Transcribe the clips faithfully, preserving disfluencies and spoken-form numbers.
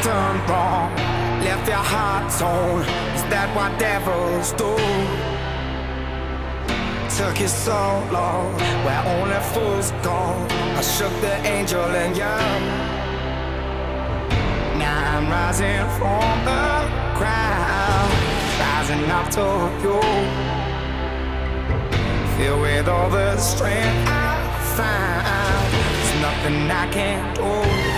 done wrong, left your heart torn. Is that what devils do? Took you so long, where only fools go. I shook the angel in you. Now I'm rising from the ground, rising up to you. Filled with all the strength I found, there's nothing I can't do.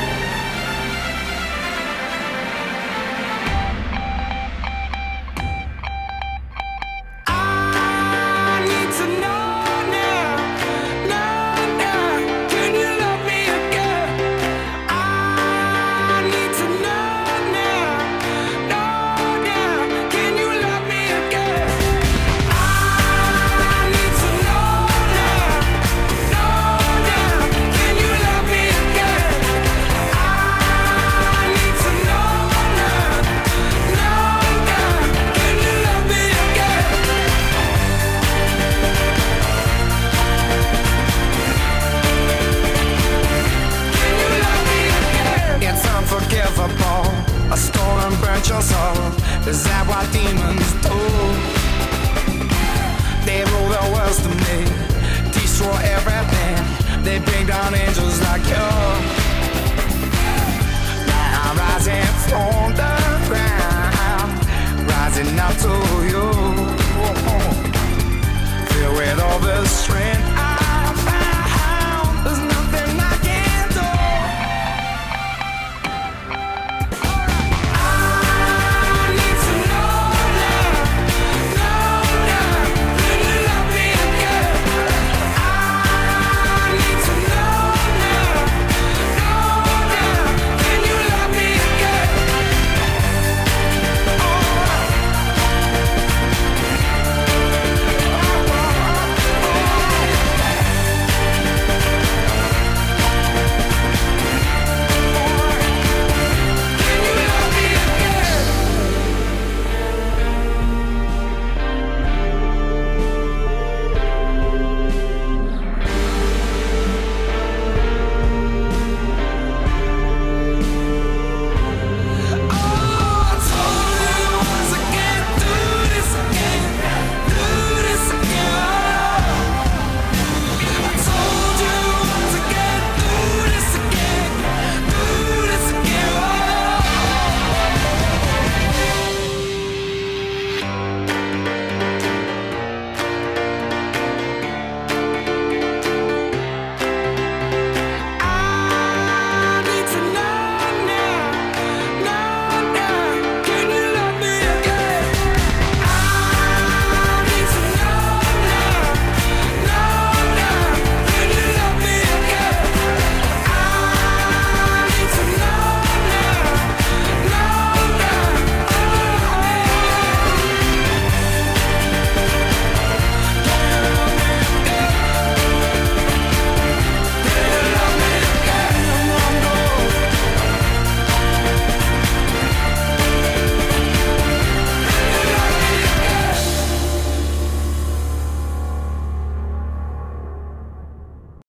A storm burnt your soul. Is that what demons do? They rule the world to me, destroy everything. They bring down angels like you.